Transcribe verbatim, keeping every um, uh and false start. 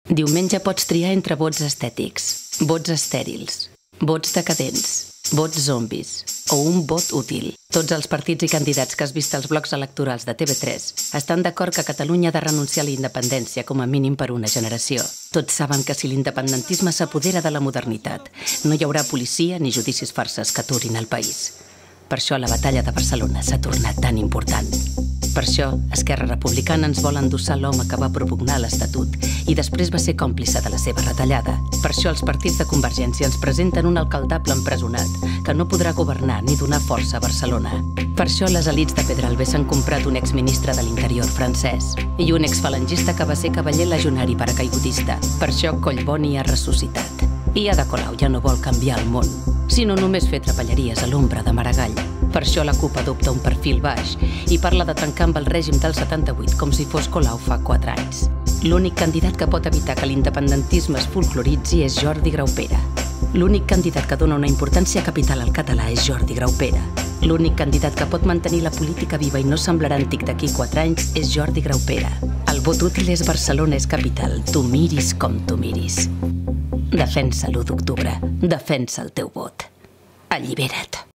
Diumenge pots triar entre vots estètics, vots estèrils, vots decadents, vots zombis o un vot útil. Tots els partits i candidats que has vist als blocs electorals de T V tres estan d'acord que Catalunya ha de renunciar a la independència com a mínim per una generació. Tots saben que si l'independentisme s'apodera de la modernitat, no hi haurà policia ni judicis farses que aturin el país. Per això la batalla de Barcelona s'ha tornat tan important. Per això, Esquerra Republicana ens vol endossar l'home que va propugnar l'Estatut i després va ser còmplice de la seva retallada. Per això els partits de Convergència ens presenten un alcaldable empresonat que no podrà governar ni donar força a Barcelona. Per això les elits de Pedralbes s'han comprat un exministre de l'Interior francès i un exfalangista que va ser cavaller legionari paracaigudista. Per això Collboni ha ressuscitat. I Ada Colau ja no vol canviar el món, sinó només fer trapelleries a l'ombra de Maragall. Per això la CUP adopta un perfil baix i parla de trencar amb el règim del setanta-vuit com si fos Colau fa quatre anys. L'únic candidat que pot evitar que l'independentisme es folcloritzi és Jordi Graupera. L'únic candidat que dona una importància capital al català és Jordi Graupera. L'únic candidat que pot mantenir la política viva i no semblarà antic d'aquí quatre anys és Jordi Graupera. El vot útil és Barcelona és capital, tu miris com tu miris. Defensa l'u d'octubre, defensa el teu vot. Allibera't.